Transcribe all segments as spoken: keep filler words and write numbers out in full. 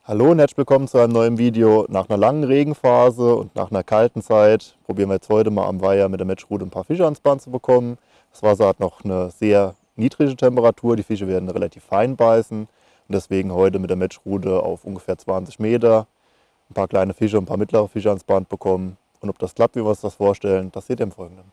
Hallo und herzlich willkommen zu einem neuen Video. Nach einer langen Regenphase und nach einer kalten Zeit probieren wir jetzt heute mal am Weiher mit der Matschrute ein paar Fische ans Band zu bekommen. Das Wasser hat noch eine sehr niedrige Temperatur, die Fische werden relativ fein beißen und deswegen heute mit der Matschrute auf ungefähr zwanzig Meter ein paar kleine Fische und ein paar mittlere Fische ans Band bekommen. Und ob das klappt, wie wir uns das vorstellen, das seht ihr im Folgenden.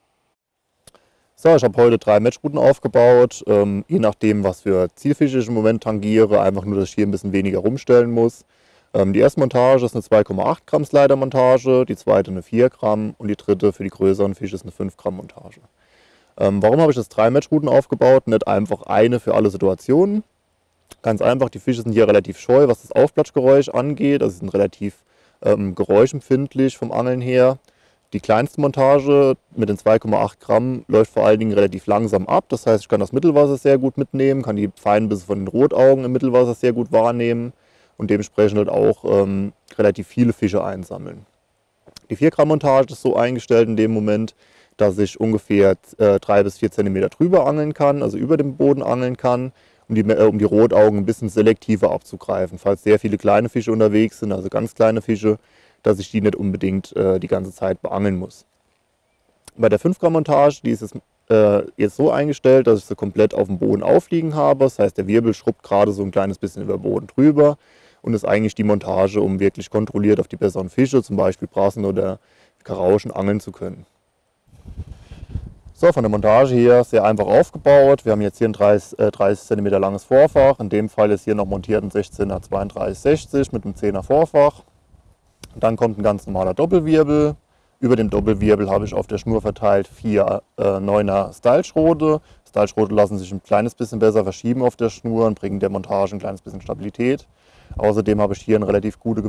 So, ich habe heute drei Matschrouten aufgebaut, ähm, je nachdem, was für Zielfische ich im Moment tangiere, einfach nur, dass ich hier ein bisschen weniger rumstellen muss. Ähm, die erste Montage ist eine zwei Komma acht Gramm Slider-Montage, die zweite eine vier Gramm und die dritte für die größeren Fische ist eine fünf Gramm Montage. Ähm, warum habe ich jetzt drei Matschrouten aufgebaut, nicht einfach eine für alle Situationen? Ganz einfach, die Fische sind hier relativ scheu, was das Aufplatschgeräusch angeht, also sie sind relativ ähm, geräuschempfindlich vom Angeln her. Die kleinste Montage mit den zwei Komma acht Gramm läuft vor allen Dingen relativ langsam ab. Das heißt, ich kann das Mittelwasser sehr gut mitnehmen, kann die feinen Bisse von den Rotaugen im Mittelwasser sehr gut wahrnehmen und dementsprechend halt auch ähm, relativ viele Fische einsammeln. Die vier Gramm Montage ist so eingestellt in dem Moment, dass ich ungefähr äh, drei bis vier Zentimeter drüber angeln kann, also über dem Boden angeln kann, um die, äh, um die Rotaugen ein bisschen selektiver abzugreifen. Falls sehr viele kleine Fische unterwegs sind, also ganz kleine Fische, dass ich die nicht unbedingt äh, die ganze Zeit beangeln muss. Bei der fünf Gramm Montage, die ist jetzt, äh, jetzt so eingestellt, dass ich sie komplett auf dem Boden aufliegen habe. Das heißt, der Wirbel schrubbt gerade so ein kleines bisschen über den Boden drüber und ist eigentlich die Montage, um wirklich kontrolliert auf die besseren Fische, zum Beispiel Brassen oder Karauschen, angeln zu können. So, von der Montage her sehr einfach aufgebaut. Wir haben jetzt hier ein dreißig Zentimeter langes Vorfach. In dem Fall ist hier noch montiert ein sechzehner zweiunddreißig sechzig mit einem zehner Vorfach. Dann kommt ein ganz normaler Doppelwirbel. Über dem Doppelwirbel habe ich auf der Schnur verteilt vier äh, neuner Style-Schrote. Style-Schrote lassen sich ein kleines bisschen besser verschieben auf der Schnur und bringen der Montage ein kleines bisschen Stabilität. Außerdem habe ich hier eine relativ gute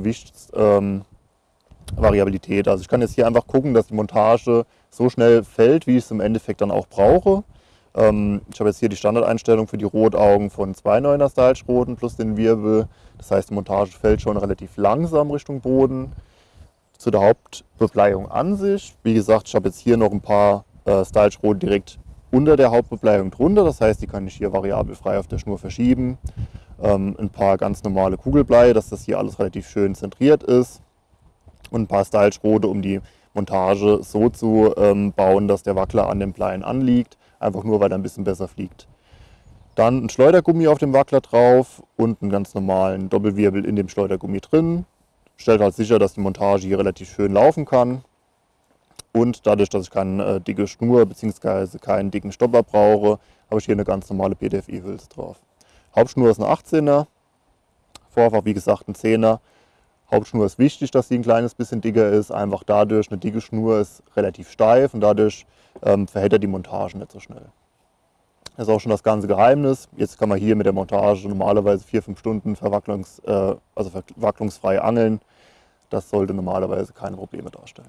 Gewichtsvariabilität. Ähm, also ich kann jetzt hier einfach gucken, dass die Montage so schnell fällt, wie ich es im Endeffekt dann auch brauche. Ähm, ich habe jetzt hier die Standardeinstellung für die Rotaugen von zwei neuner Style-Schroten plus den Wirbel. Das heißt, die Montage fällt schon relativ langsam Richtung Boden. Zu der Hauptbebleiung an sich. Wie gesagt, ich habe jetzt hier noch ein paar äh, Style-Schrote direkt unter der Hauptbebleiung drunter. Das heißt, die kann ich hier variabel frei auf der Schnur verschieben. Ähm, ein paar ganz normale Kugelblei, dass das hier alles relativ schön zentriert ist. Und ein paar Style-Schrote, um die Montage so zu ähm, bauen, dass der Wackler an den Bleien anliegt. Einfach nur, weil er ein bisschen besser fliegt. Dann ein Schleudergummi auf dem Wackler drauf und einen ganz normalen Doppelwirbel in dem Schleudergummi drin. Stellt halt sicher, dass die Montage hier relativ schön laufen kann. Und dadurch, dass ich keine äh, dicke Schnur bzw. keinen dicken Stopper brauche, habe ich hier eine ganz normale P D F I-Hülse drauf. Hauptschnur ist eine achtzehner, Vorfach wie gesagt ein zehner. Hauptschnur ist wichtig, dass sie ein kleines bisschen dicker ist. Einfach dadurch, eine dicke Schnur ist relativ steif und dadurch ähm, verheddert die Montage nicht so schnell. Das ist auch schon das ganze Geheimnis. Jetzt kann man hier mit der Montage normalerweise vier, fünf Stunden verwacklungs, äh, also verwacklungsfrei angeln. Das sollte normalerweise keine Probleme darstellen.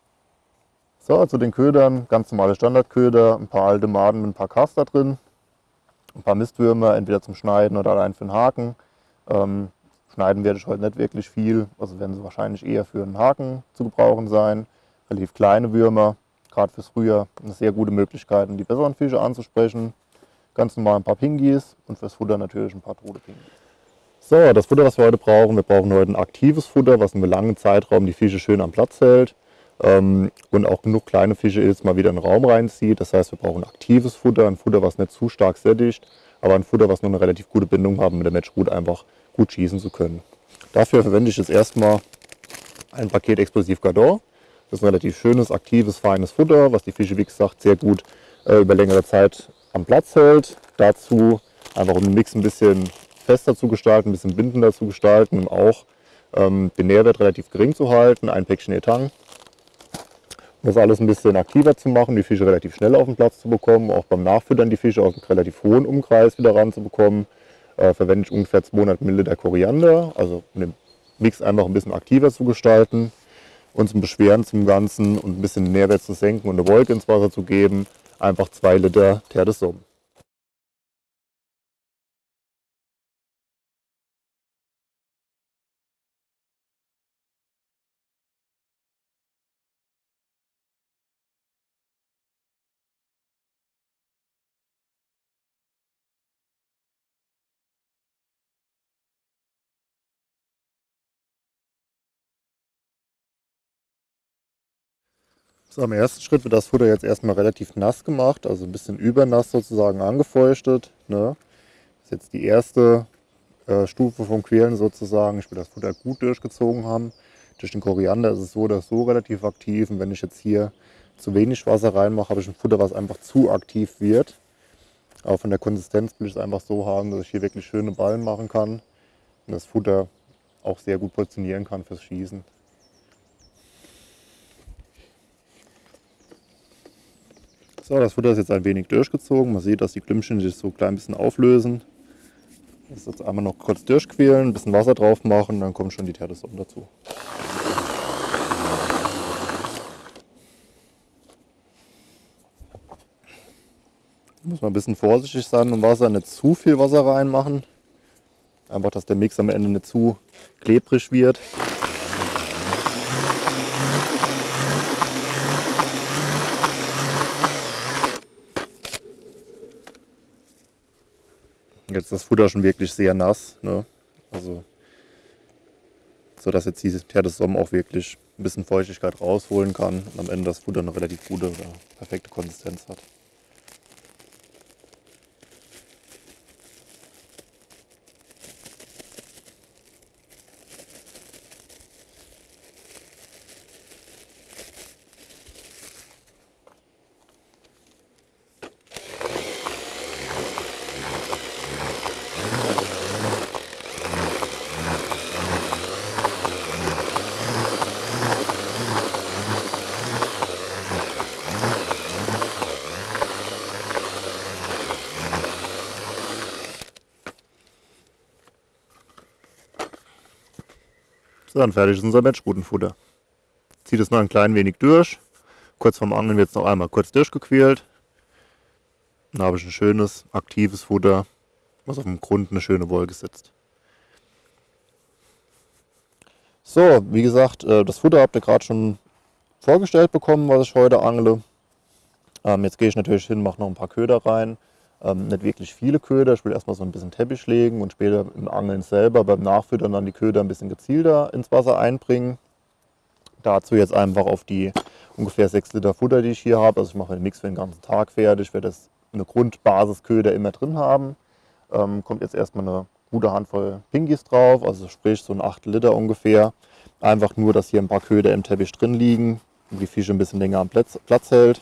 So, zu den Ködern, ganz normale Standardköder, ein paar alte Maden mit ein paar Caster drin, ein paar Mistwürmer, entweder zum Schneiden oder allein für den Haken. Ähm, schneiden werde ich heute nicht wirklich viel, also werden sie wahrscheinlich eher für einen Haken zu gebrauchen sein. Relativ kleine Würmer, gerade fürs Frühjahr, eine sehr gute Möglichkeit, um die besseren Fische anzusprechen. Ganz normal ein paar Pingies und fürs Futter natürlich ein paar tote Pingies. So, das Futter, was wir heute brauchen, wir brauchen heute ein aktives Futter, was über einen langen Zeitraum die Fische schön am Platz hält ähm, und auch genug kleine Fische jetzt mal wieder in den Raum reinzieht. Das heißt, wir brauchen aktives Futter, ein Futter, was nicht zu stark sättigt, aber ein Futter, was nur eine relativ gute Bindung hat, mit der Matschrute einfach gut schießen zu können. Dafür verwende ich jetzt erstmal ein Paket Explosiv Gardon. Das ist ein relativ schönes, aktives, feines Futter, was die Fische, wie gesagt, sehr gut äh, über längere Zeit am Platz hält. Dazu einfach, um den Mix ein bisschen fester zu gestalten, ein bisschen bindender zu gestalten und auch ähm, den Nährwert relativ gering zu halten. Ein Päckchen Etang. Um das alles ein bisschen aktiver zu machen, die Fische relativ schnell auf den Platz zu bekommen, auch beim Nachfüttern die Fische aus einem relativ hohen Umkreis wieder ranzubekommen, äh, verwende ich ungefähr zweihundert Milliliter Koriander, also um den Mix einfach ein bisschen aktiver zu gestalten und zum Beschweren zum Ganzen und ein bisschen Nährwert zu senken und eine Wolke ins Wasser zu geben, einfach zwei Liter Terre de Somme. So, im ersten Schritt wird das Futter jetzt erstmal relativ nass gemacht, also ein bisschen übernass sozusagen angefeuchtet. Ne? Das ist jetzt die erste äh, Stufe vom Quälen sozusagen. Ich will das Futter gut durchgezogen haben. Durch den Koriander ist es so oder so relativ aktiv. Und wenn ich jetzt hier zu wenig Wasser reinmache, habe ich ein Futter, was einfach zu aktiv wird. Aber von der Konsistenz will ich es einfach so haben, dass ich hier wirklich schöne Ballen machen kann und das Futter auch sehr gut portionieren kann fürs Schießen. So, das Futter ist jetzt ein wenig durchgezogen. Man sieht, dass die Klümpchen sich so ein klein bisschen auflösen. Das jetzt einmal noch kurz durchquälen, ein bisschen Wasser drauf machen, dann kommt schon die Terre de Somme dazu. Da muss man ein bisschen vorsichtig sein im Wasser, nicht zu viel Wasser reinmachen. Einfach, dass der Mix am Ende nicht zu klebrig wird. Jetzt ist das Futter schon wirklich sehr nass, ne? Also, so dass jetzt diese Terre de Somme auch wirklich ein bisschen Feuchtigkeit rausholen kann und am Ende das Futter eine relativ gute oder perfekte Konsistenz hat. So, dann fertig ist unser Matschrutenfutter. Zieht es noch ein klein wenig durch. Kurz vorm Angeln wird es noch einmal kurz durchgequält. Dann habe ich ein schönes, aktives Futter, was auf dem Grund eine schöne Wolke sitzt. So, wie gesagt, das Futter habt ihr gerade schon vorgestellt bekommen, was ich heute angle. Ähm, jetzt gehe ich natürlich hin, mache noch ein paar Köder rein. Ähm, nicht wirklich viele Köder, ich will erstmal so ein bisschen Teppich legen und später im Angeln selber beim Nachfüttern dann die Köder ein bisschen gezielter ins Wasser einbringen. Dazu jetzt einfach auf die ungefähr sechs Liter Futter, die ich hier habe. Also ich mache den Mix für den ganzen Tag fertig. Ich werde das eine Grundbasis-Köder immer drin haben. Ähm, kommt jetzt erstmal eine gute Handvoll Pinkies drauf, also sprich so ein acht Liter ungefähr. Einfach nur, dass hier ein paar Köder im Teppich drin liegen und die Fische ein bisschen länger am Platz, Platz hält.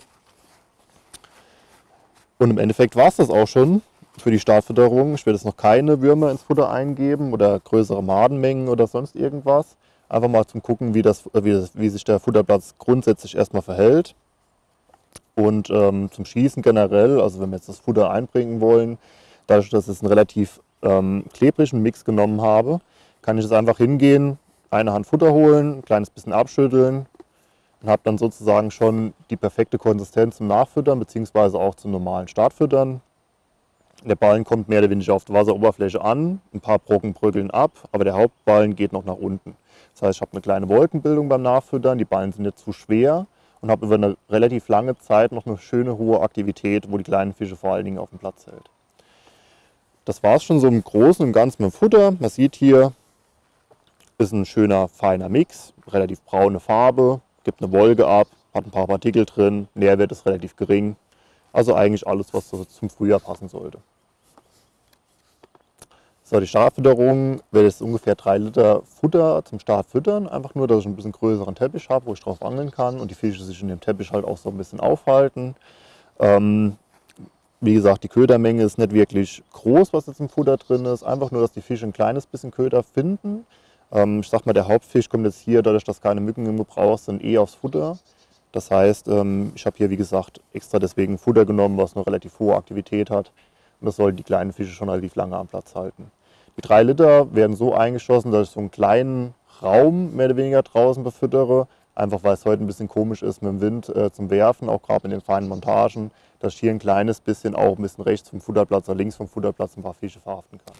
Und im Endeffekt war es das auch schon für die Startfütterung. Ich werde jetzt noch keine Würmer ins Futter eingeben oder größere Madenmengen oder sonst irgendwas. Einfach mal zum Gucken, wie, das, wie, das, wie sich der Futterplatz grundsätzlich erstmal verhält. Und ähm, zum Schießen generell, also wenn wir jetzt das Futter einbringen wollen, dadurch, dass ich einen relativ ähm, klebrigen Mix genommen habe, kann ich jetzt einfach hingehen, eine Hand Futter holen, ein kleines bisschen abschütteln und habe dann sozusagen schon die perfekte Konsistenz zum Nachfüttern bzw. auch zum normalen Startfüttern. Der Ballen kommt mehr oder weniger auf die Wasseroberfläche an, ein paar Brocken bröckeln ab, aber der Hauptballen geht noch nach unten. Das heißt, ich habe eine kleine Wolkenbildung beim Nachfüttern, die Ballen sind nicht zu schwer und habe über eine relativ lange Zeit noch eine schöne hohe Aktivität, wo die kleinen Fische vor allen Dingen auf dem Platz hält. Das war es schon so im Großen und Ganzen mit dem Futter. Man sieht hier, ist ein schöner feiner Mix, relativ braune Farbe, gibt eine Wolke ab, hat ein paar Partikel drin, Nährwert ist relativ gering. Also eigentlich alles, was so zum Frühjahr passen sollte. So, die Startfütterung werde ich ungefähr drei Liter Futter zum Start füttern. Einfach nur, dass ich ein bisschen größeren Teppich habe, wo ich drauf angeln kann und die Fische sich in dem Teppich halt auch so ein bisschen aufhalten. Ähm, wie gesagt, die Ködermenge ist nicht wirklich groß, was jetzt im Futter drin ist. Einfach nur, dass die Fische ein kleines bisschen Köder finden. Ähm, ich sag mal, der Hauptfisch kommt jetzt hier, dadurch, dass keine Mücken im Gebrauch sind, eh aufs Futter. Das heißt, ähm, ich habe hier, wie gesagt, extra deswegen Futter genommen, was eine relativ hohe Aktivität hat. Und das soll die kleinen Fische schon relativ lange am Platz halten. Die drei Liter werden so eingeschossen, dass ich so einen kleinen Raum mehr oder weniger draußen befüttere. Einfach weil es heute ein bisschen komisch ist mit dem Wind äh, zum Werfen, auch gerade in den feinen Montagen, dass ich hier ein kleines bisschen auch ein bisschen rechts vom Futterplatz oder links vom Futterplatz ein paar Fische verhaften kann.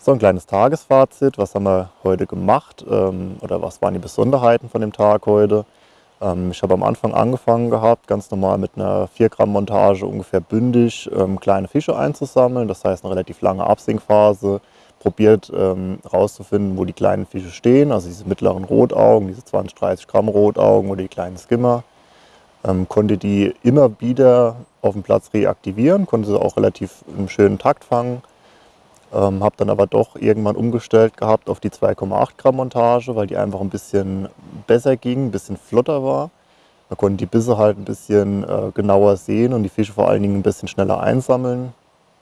So ein kleines Tagesfazit, was haben wir heute gemacht ähm, oder was waren die Besonderheiten von dem Tag heute. Ähm, ich habe am Anfang angefangen gehabt, ganz normal mit einer vier Gramm Montage ungefähr bündig ähm, kleine Fische einzusammeln, das heißt eine relativ lange Absinkphase, probiert ähm, rauszufinden, wo die kleinen Fische stehen, also diese mittleren Rotaugen, diese zwanzig, dreißig Gramm Rotaugen oder die kleinen Skimmer. Ähm, konnte die immer wieder auf dem Platz reaktivieren, konnte sie auch relativ im schönen Takt fangen. Ähm, habe dann aber doch irgendwann umgestellt gehabt auf die zwei Komma acht Gramm Montage, weil die einfach ein bisschen besser ging, ein bisschen flotter war. Man konnte die Bisse halt ein bisschen äh, genauer sehen und die Fische vor allen Dingen ein bisschen schneller einsammeln.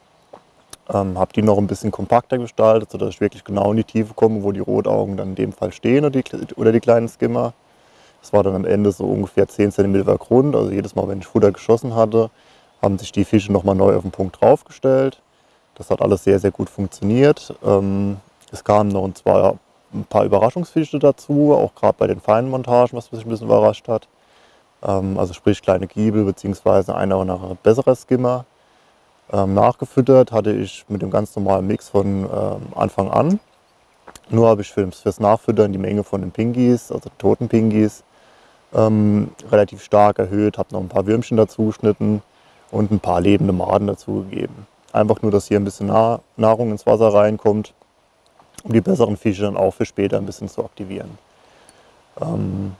Ähm, habe die noch ein bisschen kompakter gestaltet, sodass ich wirklich genau in die Tiefe komme, wo die Rotaugen dann in dem Fall stehen oder die, oder die kleinen Skimmer. Das war dann am Ende so ungefähr zehn Zentimeter Grund. Also jedes Mal, wenn ich Futter geschossen hatte, haben sich die Fische nochmal neu auf den Punkt draufgestellt. Das hat alles sehr, sehr gut funktioniert. Ähm, es kamen noch ein, zwei, ein paar Überraschungsfische dazu, auch gerade bei den feinen Montagen, was mich ein bisschen überrascht hat. Ähm, also sprich kleine Giebel bzw. einer oder andere bessere Skimmer. Ähm, nachgefüttert hatte ich mit dem ganz normalen Mix von ähm, Anfang an. Nur habe ich fürs, fürs Nachfüttern die Menge von den Pingies, also toten Pingies, ähm, relativ stark erhöht, habe noch ein paar Würmchen dazu geschnitten und ein paar lebende Maden dazugegeben. Einfach nur, dass hier ein bisschen Nahrung ins Wasser reinkommt, um die besseren Fische dann auch für später ein bisschen zu aktivieren. Ähm,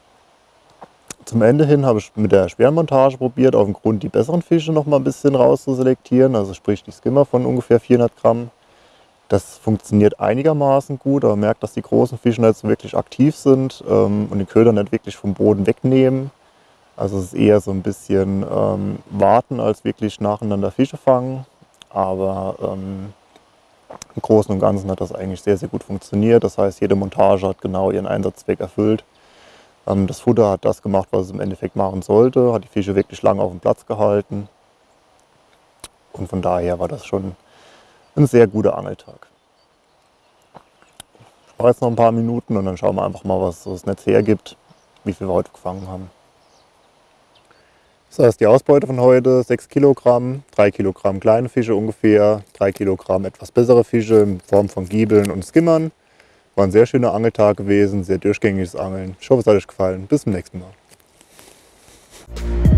zum Ende hin habe ich mit der Schwermontage probiert, auf dem Grund die besseren Fische noch mal ein bisschen rauszuselektieren, also sprich die Skimmer von ungefähr vierhundert Gramm. Das funktioniert einigermaßen gut, aber man merkt, dass die großen Fische jetzt wirklich aktiv sind ähm, und den Köder nicht wirklich vom Boden wegnehmen. Also es ist eher so ein bisschen ähm, warten, als wirklich nacheinander Fische fangen. Aber ähm, im Großen und Ganzen hat das eigentlich sehr, sehr gut funktioniert. Das heißt, jede Montage hat genau ihren Einsatzzweck erfüllt. Ähm, das Futter hat das gemacht, was es im Endeffekt machen sollte, hat die Fische wirklich lange auf dem Platz gehalten. Und von daher war das schon ein sehr guter Angeltag. Ich mache jetzt noch ein paar Minuten und dann schauen wir einfach mal, was so das Netz hergibt, wie viel wir heute gefangen haben. Das heißt, die Ausbeute von heute sechs Kilogramm, drei Kilogramm kleine Fische ungefähr, drei Kilogramm etwas bessere Fische in Form von Giebeln und Skimmern. War ein sehr schöner Angeltag gewesen, sehr durchgängiges Angeln. Ich hoffe, es hat euch gefallen. Bis zum nächsten Mal.